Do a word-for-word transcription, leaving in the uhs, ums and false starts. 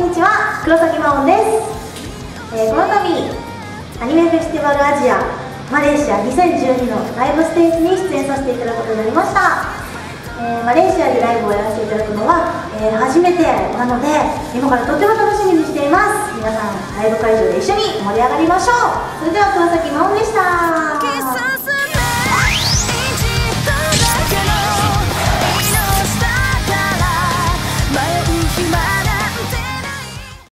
んにちは、黒崎真音です。えー、この度アニメフェスティバルアジアマレーシアにせんじゅうにのライブステージに出演させていただくことになりました。えー、マレーシアでライブをやらせていただくのは、えー、初めてなので、今からとっても楽しみにしています。皆さんライブ会場で一緒に盛り上がりましょう。それでは黒崎真音でした。